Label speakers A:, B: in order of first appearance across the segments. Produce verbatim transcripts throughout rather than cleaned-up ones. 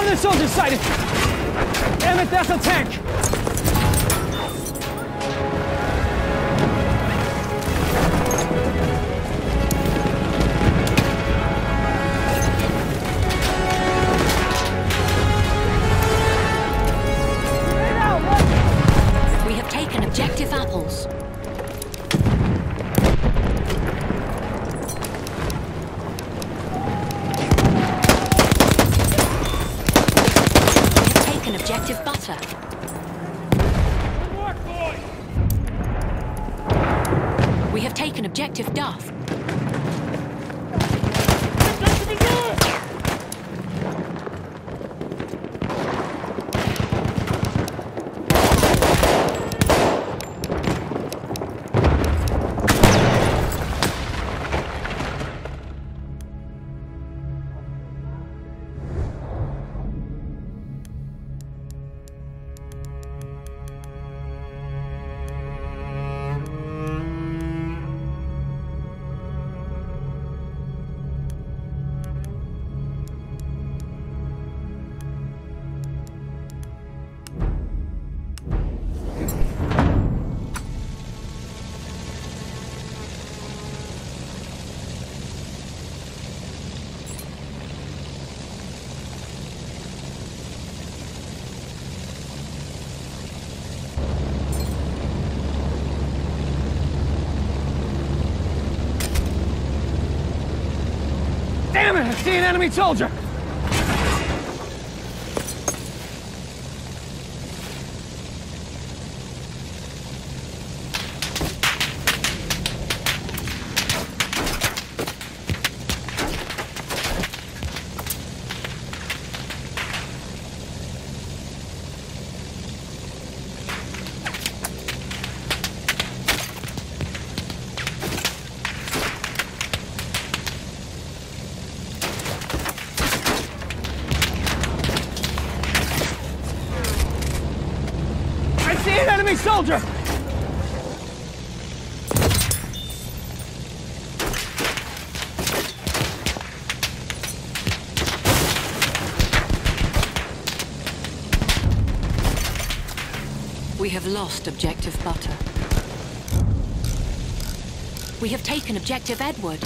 A: One of their soldiers sighted! Damn it, that's a tank!
B: We have taken objective apples. Objective butter.
C: Good work, boys!
B: We have taken objective Duff.
A: Damn it! I see an enemy soldier! See an enemy soldier!
B: We have lost objective butter. We have taken objective Edward.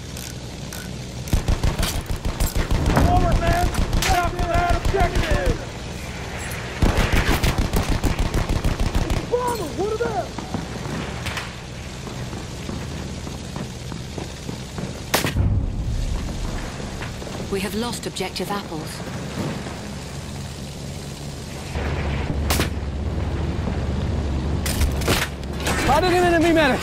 C: Forward, man! Get up to that objective! What about?
B: We have lost objective apples.
A: Spotted an enemy medic!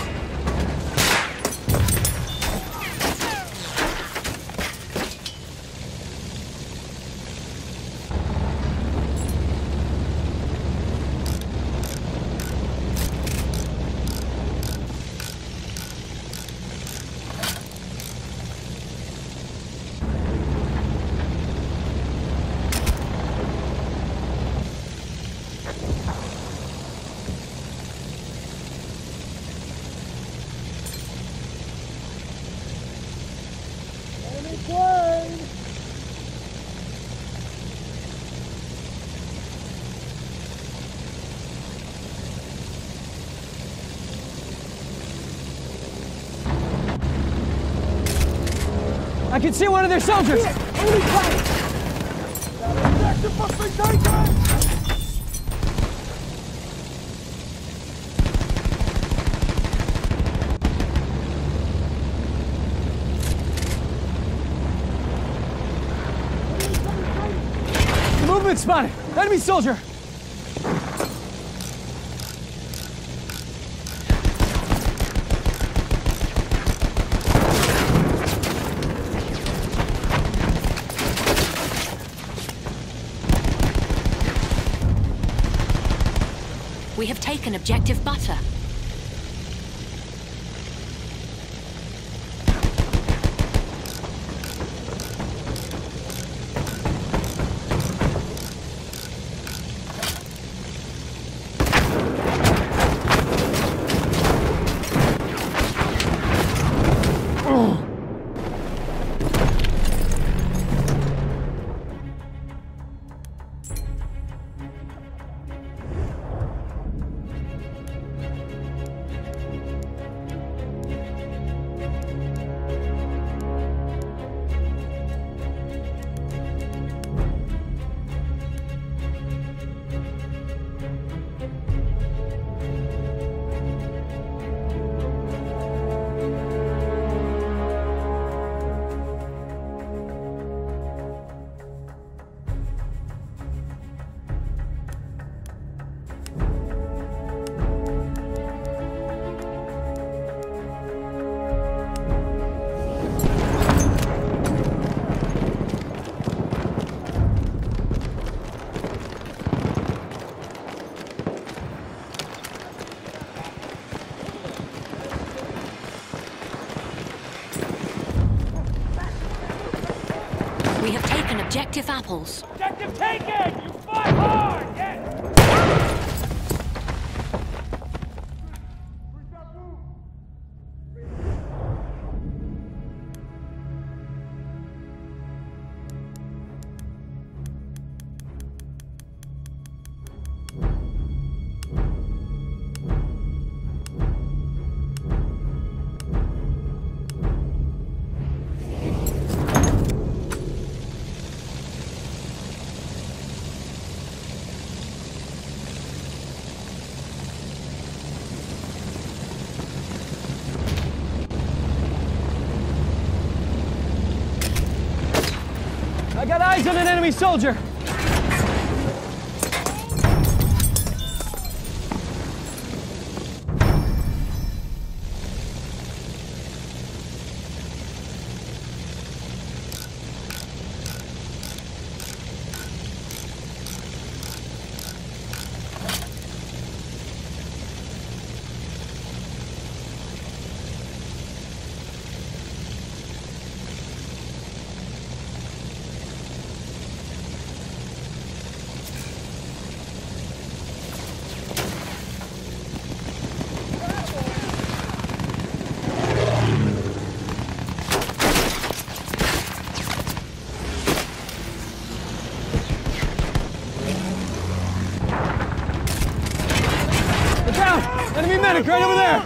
A: I can see one of their soldiers!
C: Only fight! That objective must be taken!
A: Movement spotted! Enemy soldier!
B: We have taken objective butter. objective apples.
C: Objective taken! You fight hard! Yes!
A: I got eyes on an enemy soldier! Enemy medic right over there!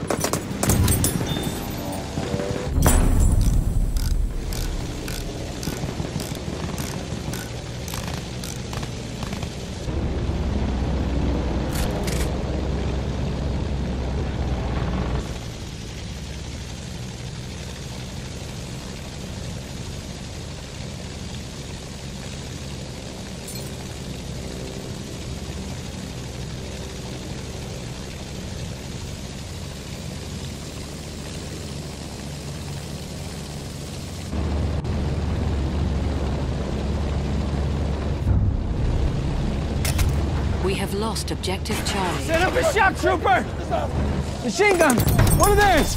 B: We have lost objective Charlie.
A: Set up a shock trooper! Machine gun! One of theirs!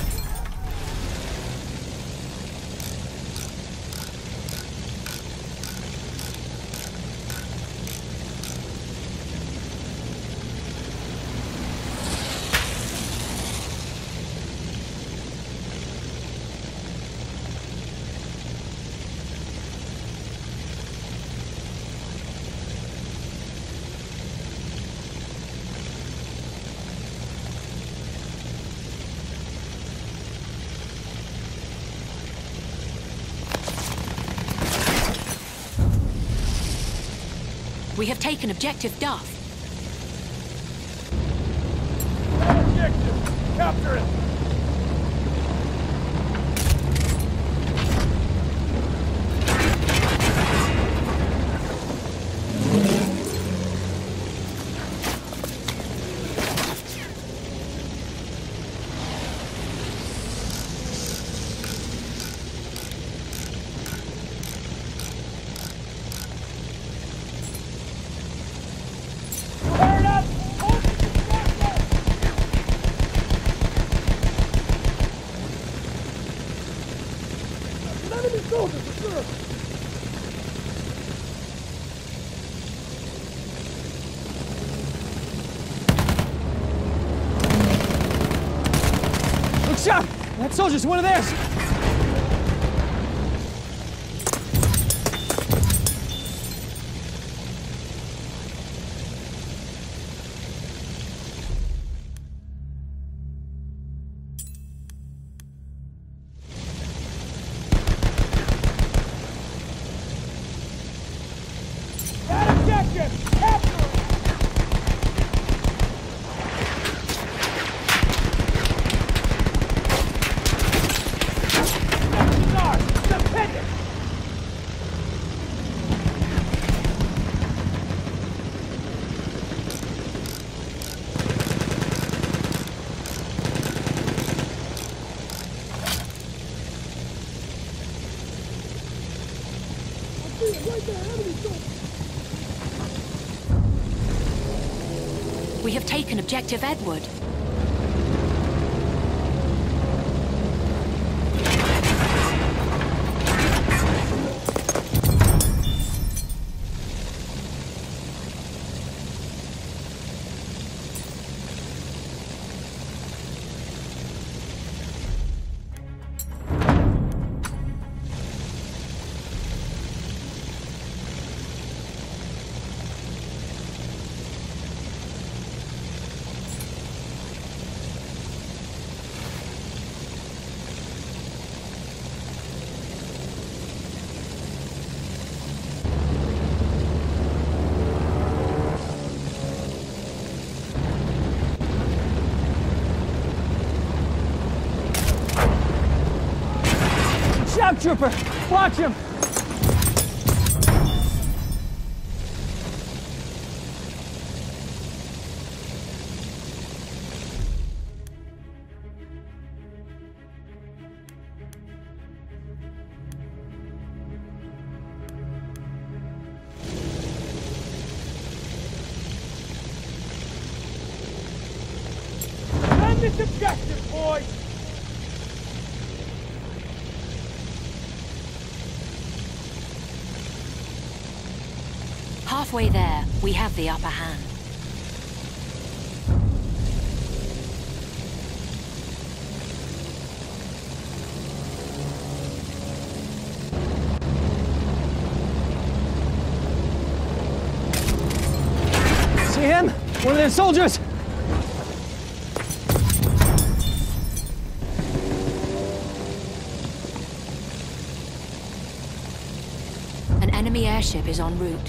B: We have taken objective Duff.
C: Objective! Capture it!
A: Look sharp! That soldier's one of theirs!
B: We have taken objective Edward.
A: Shock trooper! Watch him!
C: Defend this objective, boys!
B: Halfway there, we have the upper hand.
A: See him? One of their soldiers!
B: An enemy airship is en route.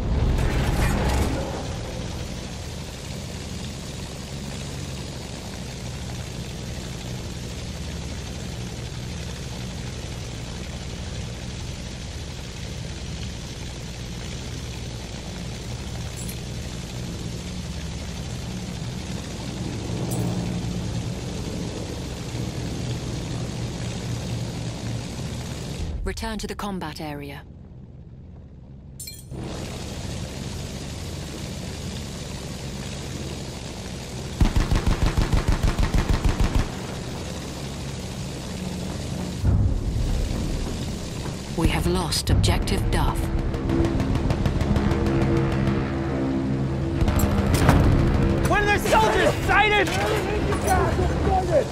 B: Return to the combat area. We have lost objective Duff.
A: One of their soldiers sighted!
C: Everything you got, defend it!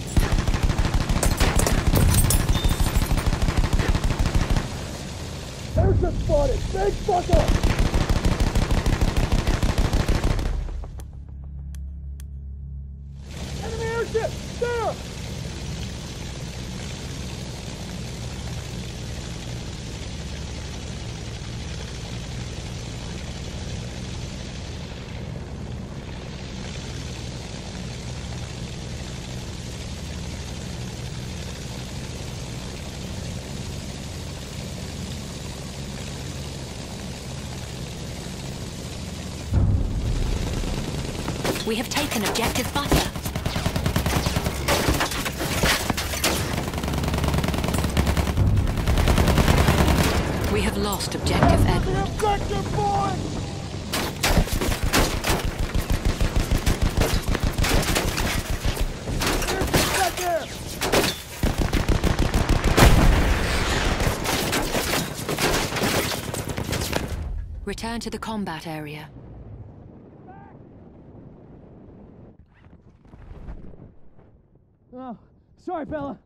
C: Airship spotted! Big fucker! Enemy airship! There!
B: We have taken objective Butter. We have lost objective Edward.
C: Objective, boys! Airship there!
B: Return to the combat area.
A: Oh, sorry, fella.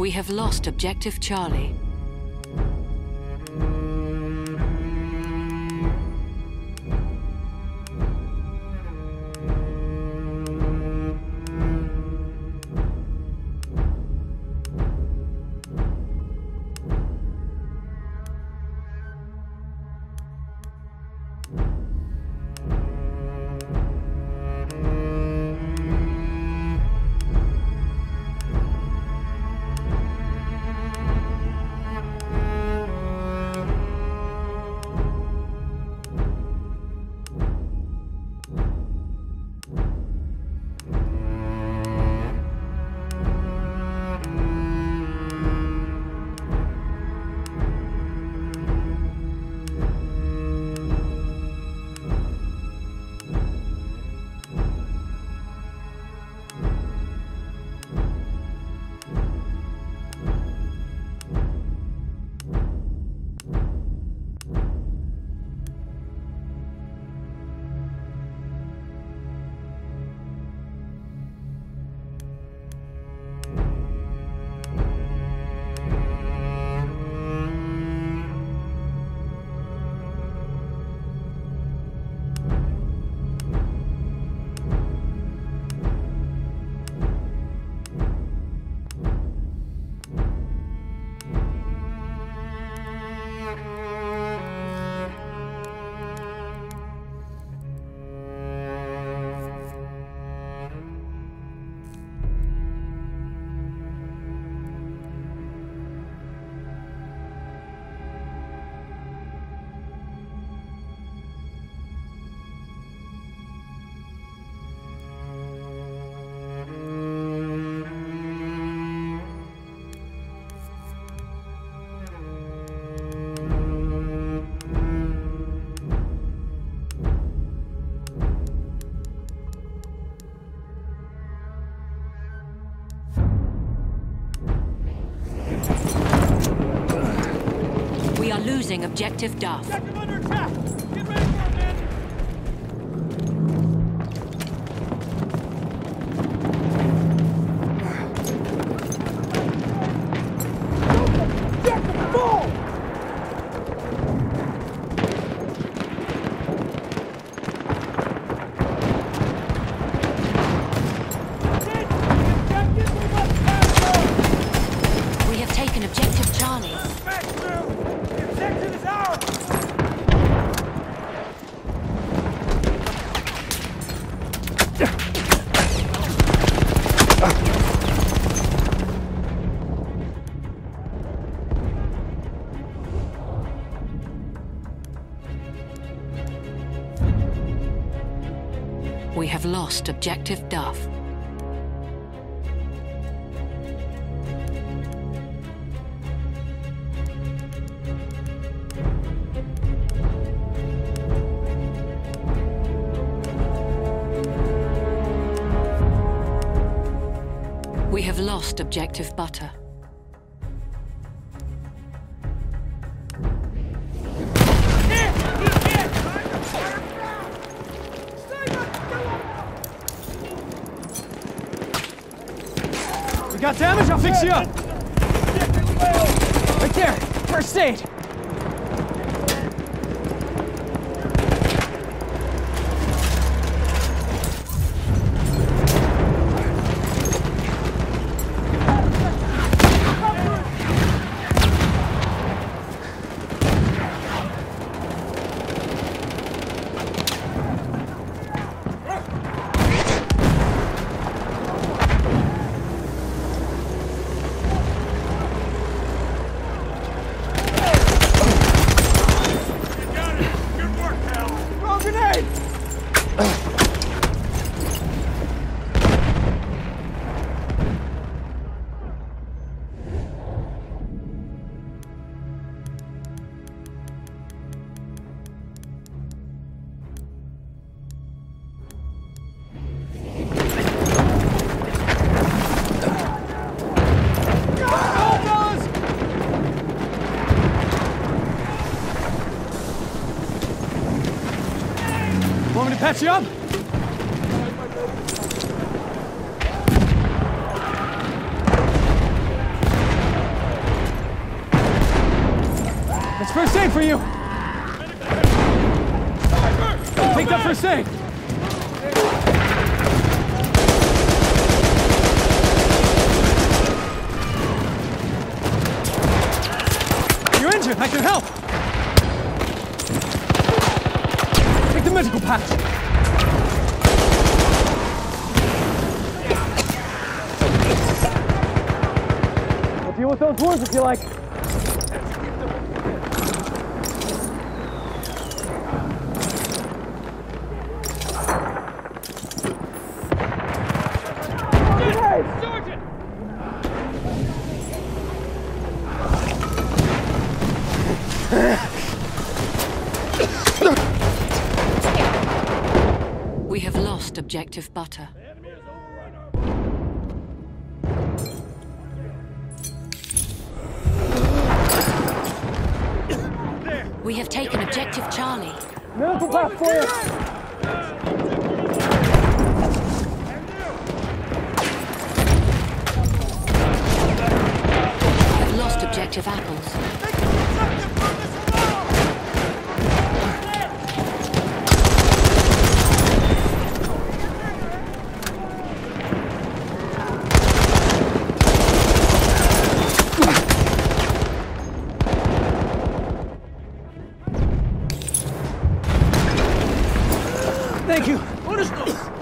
B: We have lost Objective Charlie. Losing Objective Duff.
C: Objective under attack! Get ready for it, man! Objective full!
B: We have taken Objective Charlie.
C: Back through! The objective is ours!
B: We have lost Objective Duff. We have lost Objective Butter.
A: You got damage? I'll fix you up. Right there. First aid. Want me to patch you up? First aid for you! Take that first aid! You're injured, I can help! Take the medical patch! I'll deal with those wounds if you like.
B: We have lost objective butter. We have taken objective Charlie.
A: Medical path for you!
B: We have lost objective apples.
A: Thank you!